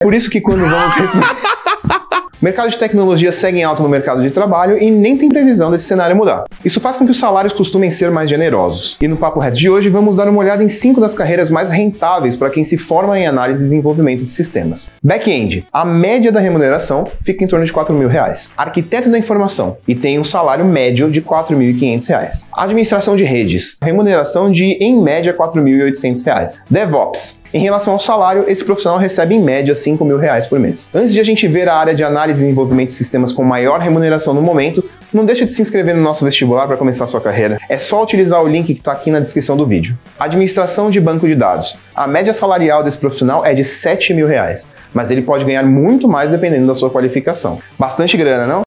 Por isso que quando vamos... O mercado de tecnologia segue em alta no mercado de trabalho e nem tem previsão desse cenário mudar. Isso faz com que os salários costumem ser mais generosos. E no Papo Reto de hoje vamos dar uma olhada em 5 das carreiras mais rentáveis para quem se forma em análise e desenvolvimento de sistemas. Back-end. A média da remuneração fica em torno de R$4.000. Arquiteto da informação. E tem um salário médio de R$4.500. Administração de redes. Remuneração de, em média, R$4.800. DevOps. Em relação ao salário, esse profissional recebe em média R$5.000 por mês. Antes de a gente ver a área de análise e desenvolvimento de sistemas com maior remuneração no momento, não deixe de se inscrever no nosso vestibular para começar a sua carreira. É só utilizar o link que está aqui na descrição do vídeo. Administração de banco de dados. A média salarial desse profissional é de R$7.000, mas ele pode ganhar muito mais dependendo da sua qualificação. Bastante grana, não?